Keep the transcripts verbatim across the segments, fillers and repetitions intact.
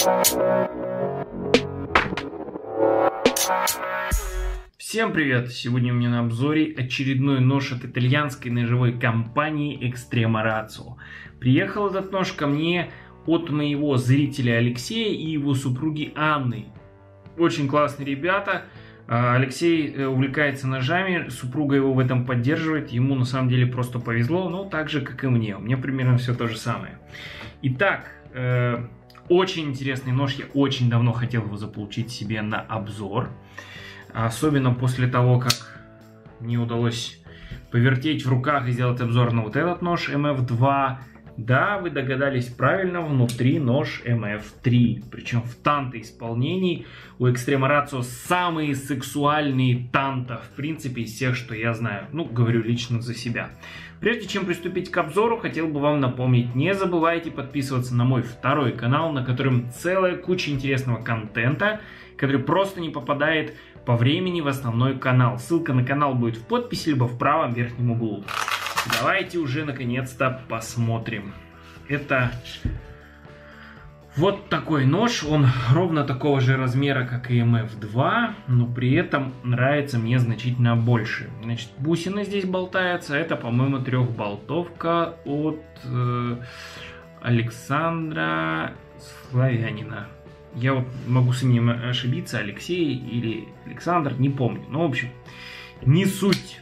Всем привет! Сегодня у меня на обзоре очередной нож от итальянской ножевой компании Extrema Ratio. Приехал этот нож ко мне от моего зрителя Алексея и его супруги Анны. Очень классные ребята. Алексей увлекается ножами, супруга его в этом поддерживает. Ему на самом деле просто повезло, но так же, как и мне. У меня примерно все то же самое. Итак, э, очень интересный нож. Я очень давно хотел его заполучить себе на обзор. Особенно после того, как мне удалось повертеть в руках и сделать обзор на вот этот нож эм эф два. Да, вы догадались правильно, внутри нож эм эф три. Причем в танто исполнении. У Extrema Ratio самые сексуальные танто, в принципе, из всех, что я знаю. Ну, говорю лично за себя. Прежде чем приступить к обзору, хотел бы вам напомнить, не забывайте подписываться на мой второй канал, на котором целая куча интересного контента, который просто не попадает по времени в основной канал. Ссылка на канал будет в подписи, либо в правом верхнем углу. Давайте уже наконец-то посмотрим. Это вот такой нож. Он ровно такого же размера, как и эм эф два, но при этом нравится мне значительно больше. Значит, бусины здесь болтаются. Это, по-моему, трехболтовка от э, Александра Славянина. Я вот могу с ним ошибиться, Алексей или Александр, не помню. Ну, в общем, не суть.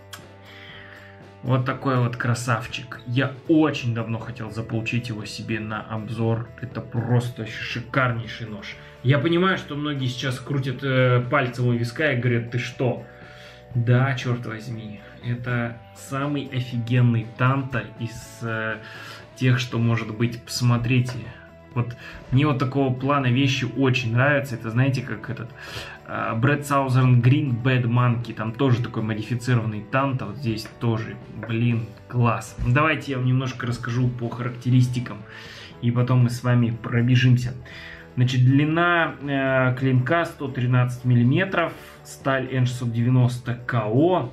Вот такой вот красавчик. Я очень давно хотел заполучить его себе на обзор. Это просто шикарнейший нож. Я понимаю, что многие сейчас крутят э, пальцем у виска и говорят, ты что? Да, черт возьми. Это самый офигенный танто из э, тех, что может быть. Посмотрите. Вот мне вот такого плана вещи очень нравятся. Это, знаете, как этот uh, Brad Southern Green Bad Monkey. Там тоже такой модифицированный танто. Вот здесь тоже, блин, класс. Давайте я вам немножко расскажу по характеристикам. И потом мы с вами пробежимся. Значит, длина э, клинка сто тринадцать миллиметров. Сталь эн шестьсот девяносто ка-о.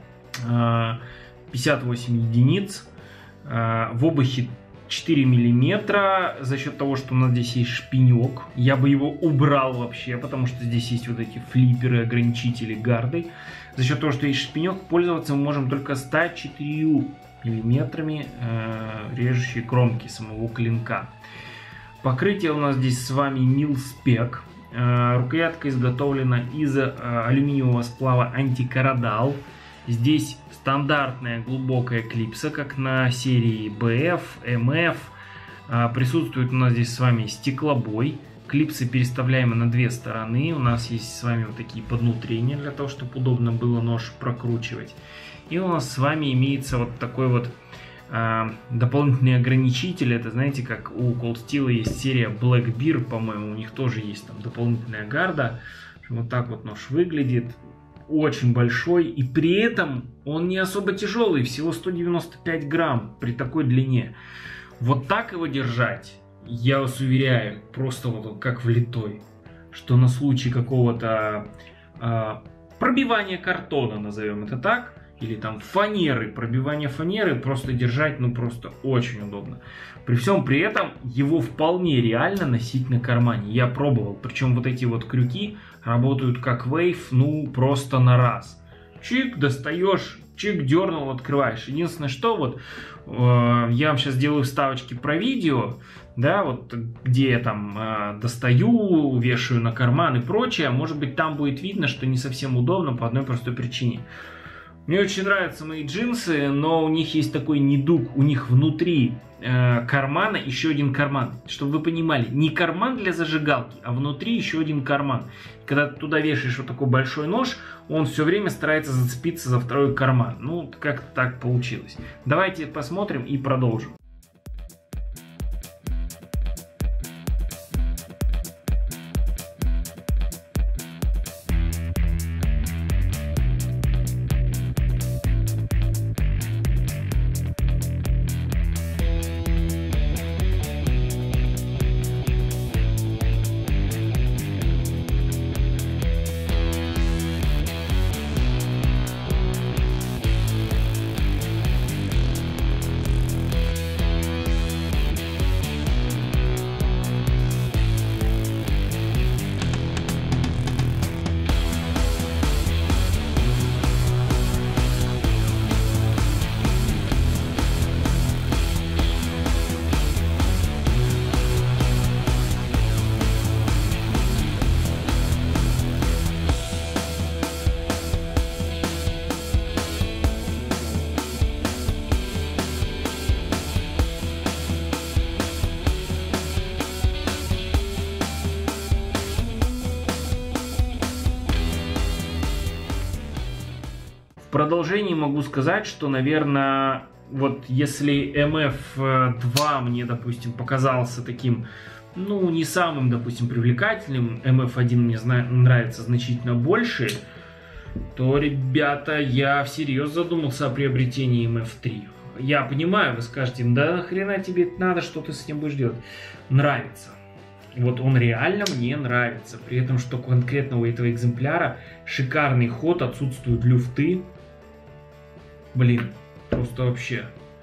Э, пятьдесят восемь единиц. Э, в обухе четыре миллиметра, за счет того, что у нас здесь есть шпинек. Я бы его убрал вообще, потому что здесь есть вот эти флиперы, ограничители, гарды. За счет того, что есть шпинек, пользоваться мы можем только ста четырьмя миллиметрами э, режущей кромки самого клинка. Покрытие у нас здесь с вами милспек. Э, рукоятка изготовлена из э, алюминиевого сплава антикорродал. Здесь стандартная глубокая клипса, как на серии бэ эф, эм эф. А, присутствует у нас здесь с вами стеклобой. Клипсы переставляемы на две стороны. У нас есть с вами вот такие поднутрения, для того, чтобы удобно было нож прокручивать. И у нас с вами имеется вот такой вот а, дополнительный ограничитель. Это, знаете, как у Cold Steel есть серия Black Bear, по-моему, у них тоже есть там дополнительная гарда. Вот так вот нож выглядит. Очень большой, и при этом он не особо тяжелый, всего сто девяносто пять грамм при такой длине. Вот так его держать, я вас уверяю, просто вот как влитой, что на случай какого-то э, пробивания картона, назовем это так, или там фанеры, пробивание фанеры, просто держать, ну просто очень удобно. При всем при этом его вполне реально носить на кармане. Я пробовал, причем вот эти вот крюки работают как вейв, ну просто на раз. Чик, достаешь, чик, дернул, открываешь. Единственное, что вот, э, я вам сейчас делаю вставочки про видео, да, вот где я там э, достаю, вешаю на карман и прочее. Может быть, там будет видно, что не совсем удобно по одной простой причине. Мне очень нравятся мои джинсы, но у них есть такой недуг, у них внутри э, кармана еще один карман. Чтобы вы понимали, не карман для зажигалки, а внутри еще один карман. Когда ты туда вешаешь вот такой большой нож, он все время старается зацепиться за второй карман. Ну, как-то так получилось. Давайте посмотрим и продолжим. продолжении могу сказать, что, наверное, вот если эм эф два мне, допустим, показался таким, ну, не самым, допустим, привлекательным, эм эф один мне нравится значительно больше, то, ребята, я всерьез задумался о приобретении эм эф три. Я понимаю, вы скажете, да нахрена тебе это надо, что ты с ним будешь делать? Нравится. Вот он реально мне нравится. При этом, что конкретно у этого экземпляра шикарный ход, отсутствуют люфты. Блин, просто вообще.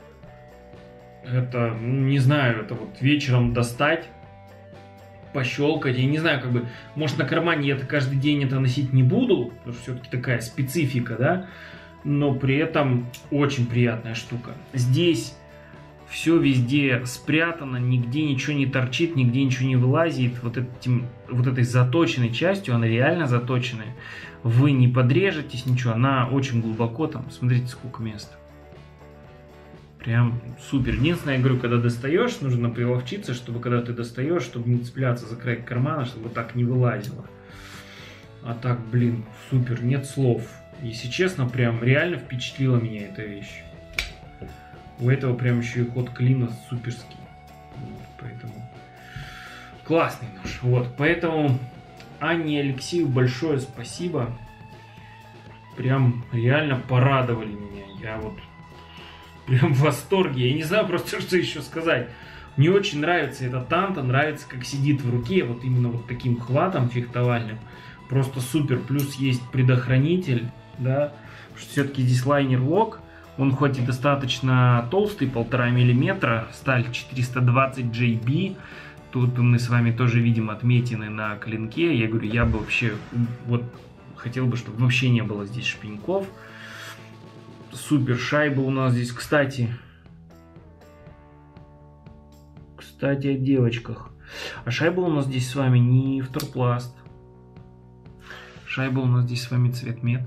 Это, не знаю, это вот вечером достать, пощелкать. Я не знаю, как бы, может, на кармане я это каждый день это носить не буду, потому что все-таки такая специфика, да? Но при этом очень приятная штука. Здесь все везде спрятано, нигде ничего не торчит, нигде ничего не вылазит. Вот, этим, вот этой заточенной частью, она реально заточенная. Вы не подрежетесь, ничего, она очень глубоко там. Смотрите, сколько места. Прям супер. Единственное, я говорю, когда достаешь, нужно приловчиться, чтобы когда ты достаешь, чтобы не цепляться за край кармана, чтобы так не вылазило. А так, блин, супер, нет слов. Если честно, прям реально впечатлила меня эта вещь. У этого прям еще и ход клина суперский. Вот, поэтому классный нож. Вот, поэтому Анне и Алексею большое спасибо. Прям реально порадовали меня. Я вот прям в восторге. Я не знаю просто, что еще сказать. Мне очень нравится эта танта, нравится, как сидит в руке, вот именно вот таким хватом фехтовальным. Просто супер. Плюс есть предохранитель, да, что все-таки здесь лайнер-лок. Он хоть и достаточно толстый, полтора миллиметра, сталь четыреста двадцать джей би. Тут мы с вами тоже видим отметины на клинке. Я говорю, я бы вообще, вот, хотел бы, чтобы вообще не было здесь шпеньков. Супер шайба у нас здесь, кстати. Кстати, о девочках. А шайба у нас здесь с вами не вторпласт. Шайба у нас здесь с вами цвет мед.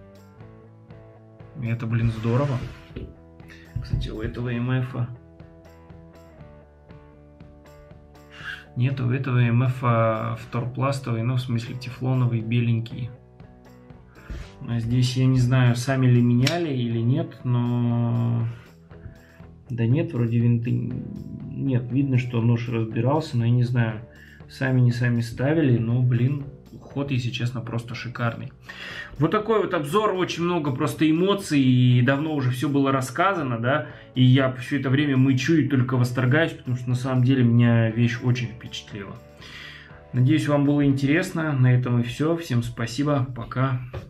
И это, блин, здорово. Кстати, у этого эм эф-а нет, у этого эм эф-а вторпластовый, ну, в смысле, тефлоновый, беленький. А здесь, я не знаю, сами ли меняли или нет, но... Да нет, вроде винты... Нет, видно, что нож разбирался, но я не знаю, сами не сами ставили, но, блин, ход, если честно, просто шикарный. Вот такой вот обзор, очень много просто эмоций, и давно уже все было рассказано, да, и я все это время мычу и только восторгаюсь, потому что на самом деле меня вещь очень впечатлила. Надеюсь, вам было интересно. На этом и все. Всем спасибо. Пока.